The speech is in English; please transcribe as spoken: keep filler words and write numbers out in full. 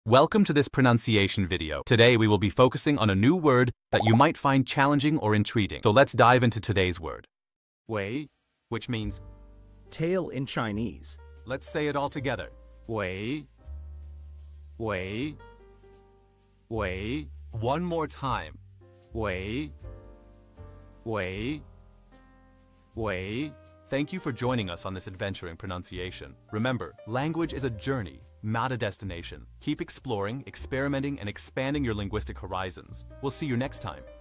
Welcome to this pronunciation video. Today we will be focusing on a new word that you might find challenging or intriguing. So let's dive into today's word. Wei, which means tail in Chinese. let's say it all together. Wei, wei, wei. One more time. Wei, wei, wei. Thank you for joining us on this adventure in pronunciation. Remember, language is a journey, not a destination. Keep exploring, experimenting, and expanding your linguistic horizons. We'll see you next time.